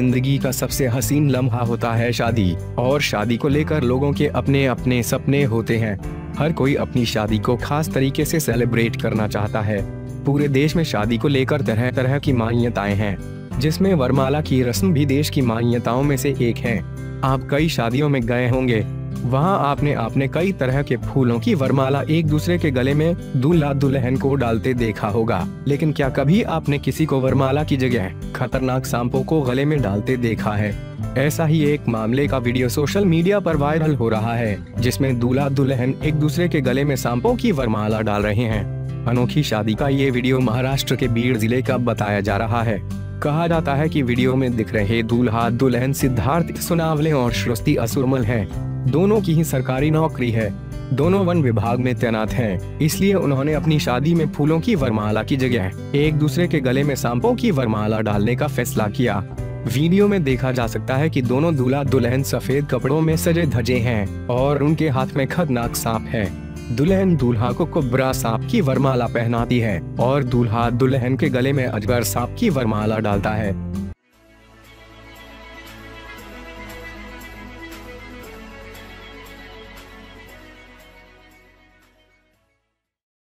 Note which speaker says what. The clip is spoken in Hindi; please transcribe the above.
Speaker 1: जिंदगी का सबसे हसीन लम्हा होता है शादी, और शादी को लेकर लोगों के अपने अपने सपने होते हैं। हर कोई अपनी शादी को खास तरीके से सेलिब्रेट करना चाहता है। पूरे देश में शादी को लेकर तरह तरह की मान्यताएं हैं, जिसमें वरमाला की रस्म भी देश की मान्यताओं में से एक है। आप कई शादियों में गए होंगे, वहां आपने कई तरह के फूलों की वरमाला एक दूसरे के गले में दूल्हा दुल्हन को डालते देखा होगा। लेकिन क्या कभी आपने किसी को वरमाला की जगह खतरनाक सांपों को गले में डालते देखा है? ऐसा ही एक मामले का वीडियो सोशल मीडिया पर वायरल हो रहा है, जिसमें दूल्हा दुल्हन एक दूसरे के गले में सांपों की वरमाला डाल रहे हैं। अनोखी शादी का ये वीडियो महाराष्ट्र के बीड जिले का बताया जा रहा है। कहा जाता है कि वीडियो में दिख रहे दूल्हा दुल्हन सिद्धार्थ सोनावले और श्रुति असुरमल हैं। दोनों की ही सरकारी नौकरी है। दोनों वन विभाग में तैनात हैं, इसलिए उन्होंने अपनी शादी में फूलों की वरमाला की जगह एक दूसरे के गले में सांपों की वरमाला डालने का फैसला किया। वीडियो में देखा जा सकता है कि दोनों दूल्हा दुल्हन सफेद कपड़ों में सजे धजे हैं और उनके हाथ में खतरनाक सांप है। दुल्हन दूल्हा को कोबरा सांप की वरमाला पहनाती है और दूल्हा दुल्हन के गले में अजगर सांप की वरमाला डालता है।